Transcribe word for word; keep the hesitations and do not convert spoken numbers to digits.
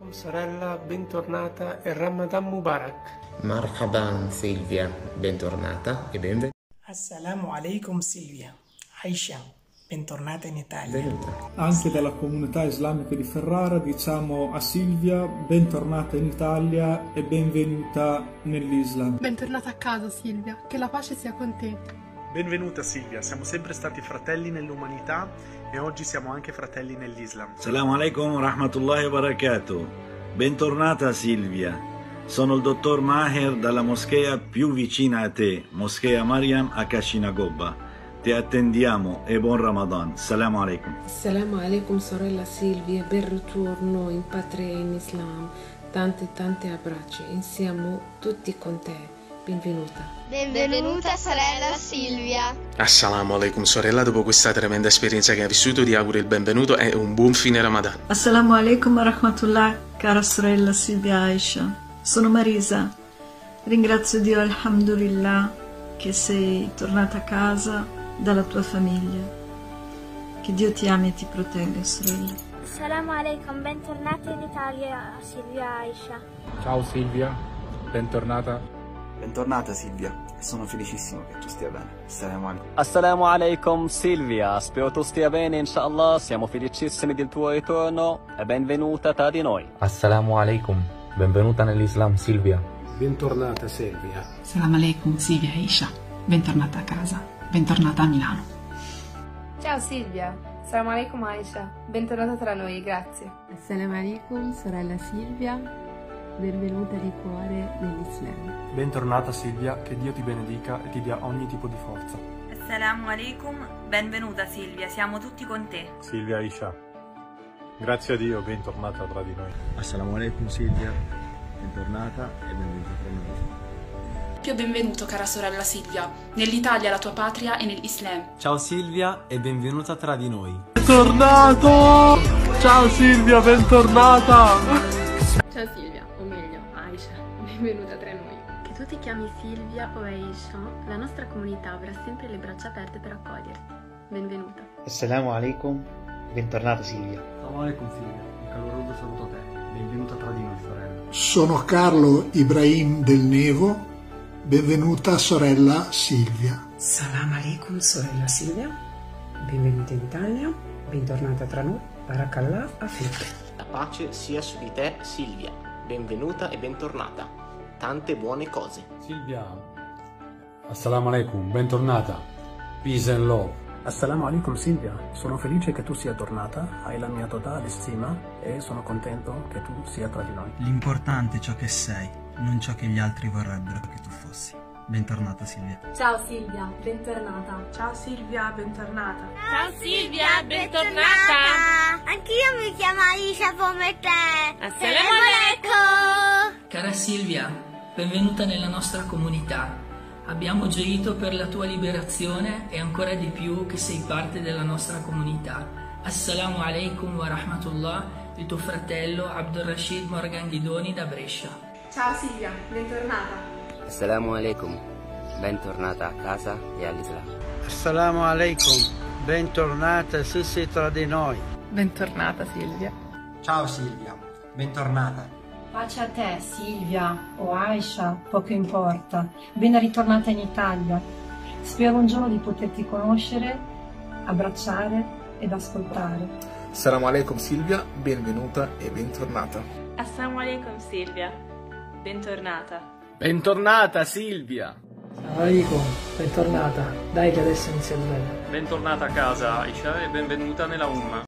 Sorella, bentornata e Ramadan Mubarak. Marhaban Silvia, bentornata e benvenuta. Assalamu alaikum Silvia. Aisha, bentornata in Italia. Benvenuta. Anche dalla comunità islamica di Ferrara diciamo a Silvia bentornata in Italia e benvenuta nell'Islam. Bentornata a casa Silvia, che la pace sia con te. Benvenuta Silvia, siamo sempre stati fratelli nell'umanità e oggi siamo anche fratelli nell'Islam. Assalamu alaikum wa rahmatullahi wa barakatuh. Bentornata Silvia. Sono il dottor Maher dalla moschea più vicina a te, Moschea Mariam a Kashinagobba. Ti attendiamo e buon Ramadan. Assalamu alaikum. Assalamu alaikum sorella Silvia, ben ritorno in patria e in Islam. Tanti tanti abbracci, siamo tutti con te. Benvenuta. Benvenuta sorella Silvia. Assalamu alaikum sorella, dopo questa tremenda esperienza che hai vissuto ti auguro il benvenuto e un buon fine Ramadan. Assalamu alaikum wa rahmatullah, cara sorella Silvia Aisha. Sono Marisa. Ringrazio Dio, alhamdulillah, che sei tornata a casa dalla tua famiglia. Che Dio ti ami e ti protegga, sorella. Assalamu alaikum, bentornata in Italia Silvia Aisha. Ciao Silvia, bentornata. Bentornata Silvia, sono felicissimo che tu stia bene. Assalamu alaikum. Assalamu alaikum Silvia, spero tu stia bene inshallah, siamo felicissimi del tuo ritorno e benvenuta tra di noi. Assalamu alaikum, benvenuta nell'Islam Silvia. Bentornata Silvia. Assalamu alaikum Silvia Aisha, bentornata a casa, bentornata a Milano. Ciao Silvia, assalamu alaikum Aisha, bentornata tra noi, grazie. Assalamu alaikum sorella Silvia. Benvenuta di cuore nell'Islam. Bentornata Silvia, che Dio ti benedica e ti dia ogni tipo di forza. Assalamu alaikum, benvenuta Silvia, siamo tutti con te. Silvia Aisha, grazie a Dio, bentornata tra di noi. Assalamu alaikum Silvia, bentornata e benvenuta tra noi. Più benvenuto cara sorella Silvia, nell'Italia la tua patria e nell'Islam. Ciao Silvia e benvenuta tra di noi. Bentornato! Ciao Silvia, bentornata! Ciao Silvia, o meglio Aisha, benvenuta tra noi. Che tu ti chiami Silvia o Aisha, la nostra comunità avrà sempre le braccia aperte per accoglierti. Benvenuta. Assalamu alaikum, bentornata Silvia. Assalamu alaikum Silvia, un caloroso saluto a te, benvenuta tra di noi sorella. Sono Carlo Ibrahim del Nevo, benvenuta sorella Silvia. Salam alaikum sorella Silvia, benvenuta in Italia, bentornata tra noi, barakallah afik. La pace sia su di te Silvia, benvenuta e bentornata, tante buone cose. Silvia, assalamu alaikum, bentornata, peace and love. Assalamu alaikum Silvia, sono felice che tu sia tornata, hai la mia totale stima e sono contento che tu sia tra di noi. L'importante è ciò che sei, non ciò che gli altri vorrebbero che tu fossi. Bentornata Silvia. Ciao Silvia, bentornata. Ciao Silvia, bentornata. Ciao Silvia, bentornata. Anch'io mi chiamo Aisha come te. Assalamu alaikum. Cara Silvia, benvenuta nella nostra comunità. Abbiamo gioito per la tua liberazione e ancora di più che sei parte della nostra comunità. Assalamu alaikum wa rahmatullah, il tuo fratello Abdul Rashid Morgan Ghidoni da Brescia. Ciao Silvia, bentornata. Assalamu alaikum, bentornata a casa e all'Islam. Assalamu alaikum, bentornata se sei tra di noi. Bentornata Silvia. Ciao Silvia, bentornata. Pace a te Silvia o Aisha, poco importa. Ben ritornata in Italia. Spero un giorno di poterti conoscere, abbracciare ed ascoltare. Assalamu alaikum Silvia, benvenuta e bentornata. Assalamu alaikum Silvia, bentornata. Bentornata Silvia. Assalamu alaikum, bentornata. Dai che adesso inizia il bello. Bentornata a casa Aisha e benvenuta nella Umma.